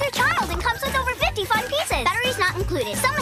your child and comes with over 50 fun pieces. Batteries not included. Some